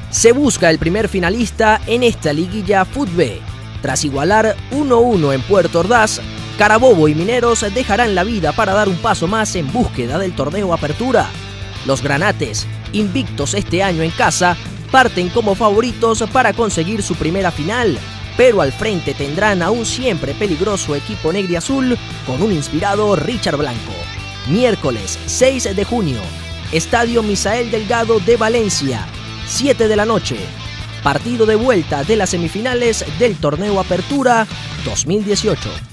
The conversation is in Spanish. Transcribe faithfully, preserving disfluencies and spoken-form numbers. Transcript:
Se busca el primer finalista en esta liguilla FUTB. Tras igualar uno a uno en Puerto Ordaz, Carabobo y Mineros dejarán la vida para dar un paso más en búsqueda del torneo Apertura. Los granates, invictos este año en casa, parten como favoritos para conseguir su primera final, pero al frente tendrán a un siempre peligroso equipo negriazul con un inspirado Richard Blanco. Miércoles seis de junio, Estadio Misael Delgado de Valencia, siete de la noche. Partido de vuelta de las semifinales del torneo Apertura dos mil dieciocho.